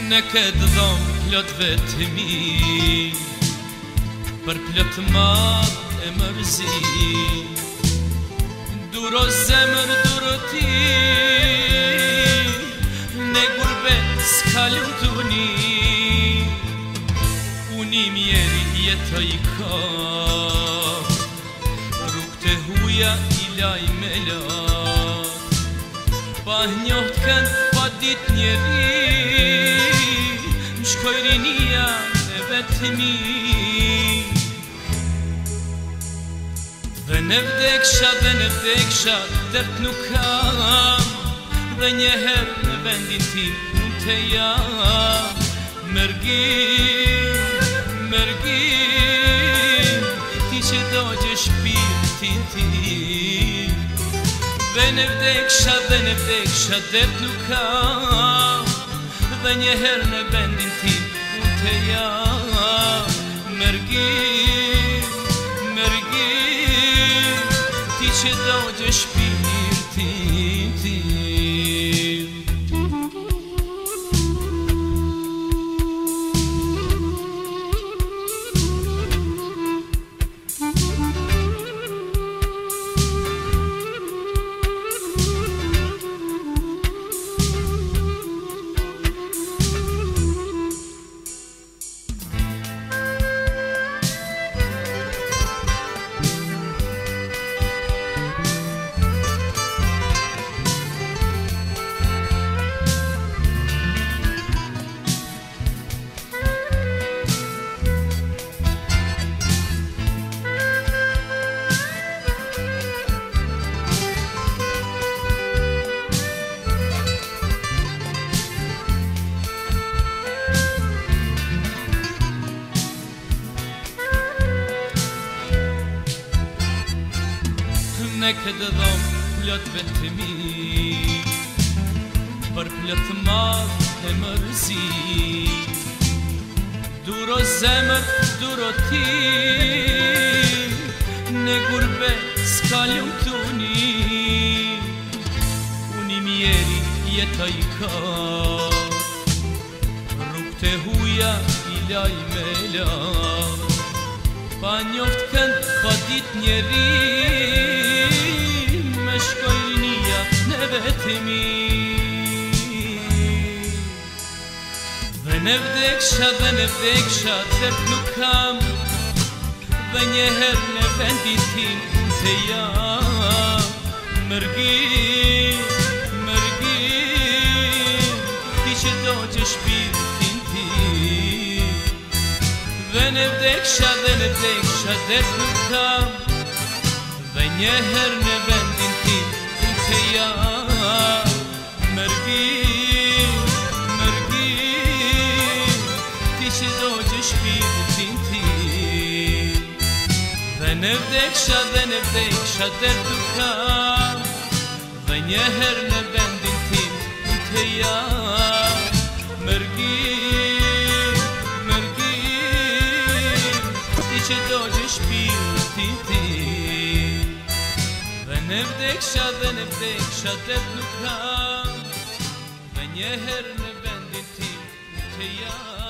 Në këtë dhom plot vetëmi, për plot madh e mërzi. Duro zemër, duro ti, në gurbet s'ka lutuni. Unë i mjeri jetoj kam, rrugë të huja i laj me lot. Pa njoht kënd, pa dit njeri, shkoj rinia e vetëmi. Dhe në vdeksha, dërt nuk kam, dhe njëherë në vendin tim unë të jam. Mërgim, ti që dogje shpirtin tim. Dhe në vdeksha, dërt nuk kam, dhe njëherë në vendin tim unë të jam. Mërgim, ti që dogje shpirtin tim. Në këtë dhom plot vetëmi, për plot madh e mërzi. Duro zemër, duro ti, në gurbet s'ka lutuni. Unë i mjeri jetoj kam, rrugë të huja i laj me lot. Pa njoft kënd, pa dit njeri, me shkoj rinia në vetëmi. Dhe në vdeksha, dërt nuk kam, dhe njëherë në vendin tim unë të jam. Mërgim, ti që dogje shpirtin tim. Dhe në vdeksha, dërt nuk kam, dhe njëherë në vendin tim unë të jam. Mërgim, ti që dogje shpirtin tim. Dhe në vdeksha, dërt nuk kam, dhe njëherë në vendin tim unë të jam. Mërgim, ti që dogje shpirtin tim. Dhe në vdeksha, dërt nuk kam, dhe njëherë në vendin tim unë të jam.